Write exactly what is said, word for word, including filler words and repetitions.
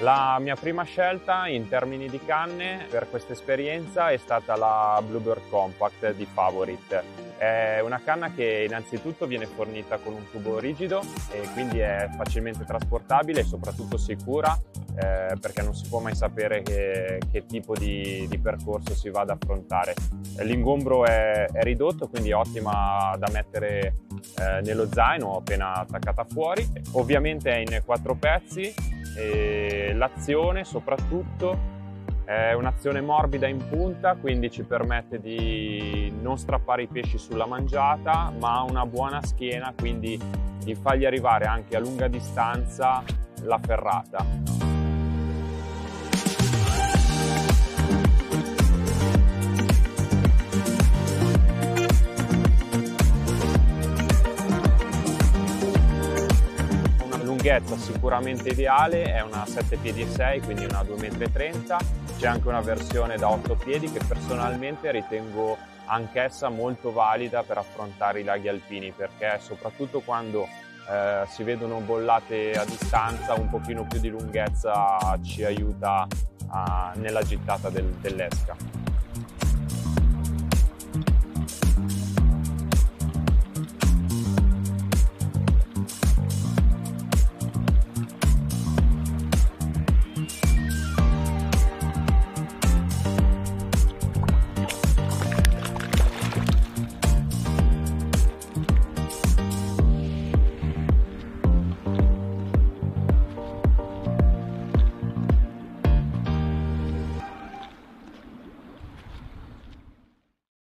La mia prima scelta in termini di canne per questa esperienza è stata la Bluebird Compact di Favorit. È una canna che innanzitutto viene fornita con un tubo rigido e quindi è facilmente trasportabile e soprattutto sicura, eh, perché non si può mai sapere che, che tipo di, di percorso si va ad affrontare. L'ingombro è, è ridotto, quindi è ottima da mettere eh, nello zaino appena attaccata fuori. Ovviamente è in quattro pezzi e l'azione soprattutto è un'azione morbida in punta, quindi ci permette di non strappare i pesci sulla mangiata, ma ha una buona schiena, quindi di fargli arrivare anche a lunga distanza la ferrata. Lunghezza sicuramente ideale è una sette piedi e sei, quindi una due virgola trenta metri. C'è anche una versione da otto piedi che personalmente ritengo anch'essa molto valida per affrontare i laghi alpini, perché soprattutto quando eh, si vedono bollate a distanza un pochino più di lunghezza ci aiuta a, nella gittata del, dell'esca.